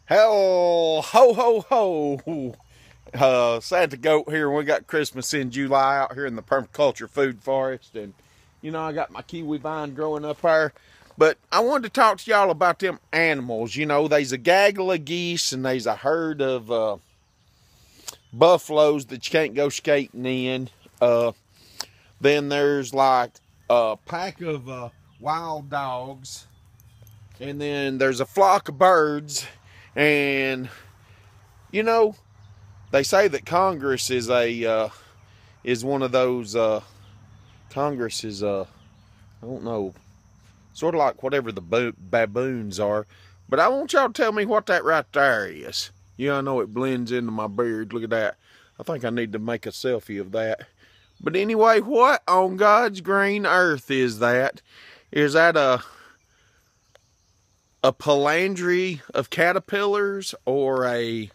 Hell, ho, ho, ho. Santa Goat here. We got Christmas in July out here in the permaculture food forest. And, you know, I got my kiwi vine growing up there. But I wanted to talk to y'all about them animals. You know, there's a gaggle of geese and there's a herd of buffaloes that you can't go skating in. Then there's like a pack of wild dogs. And then there's a flock of birds. And, you know, they say that Congress is one of those, Congress is, I don't know, sort of like whatever the baboons are. But I want y'all to tell me what that right there is. Yeah, I know it blends into my beard. Look at that. I think I need to make a selfie of that. But anyway, what on God's green earth is that? Is that a palandry of caterpillars or a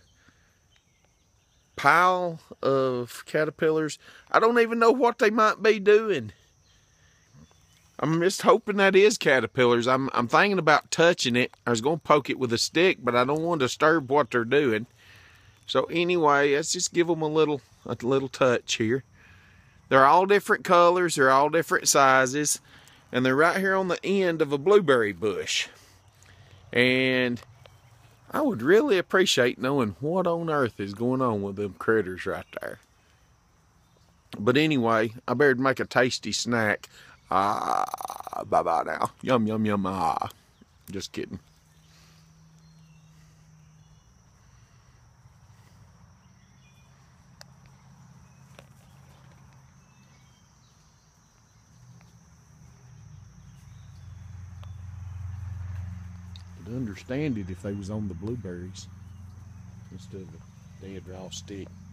pile of caterpillars? I don't even know what they might be doing. I'm just hoping that is caterpillars. I'm thinking about touching it. I was going to poke it with a stick, but I don't want to disturb what they're doing. So anyway, let's just give them a little touch here. They're all different colors. They're all different sizes. And they're right here on the end of a blueberry bush. And I would really appreciate knowing what on earth is going on with them critters right there. But anyway, I better make a tasty snack. Bye-bye now. Yum, yum, yum, Just kidding. I'd understand it if they was on the blueberries instead of a dead raw stick.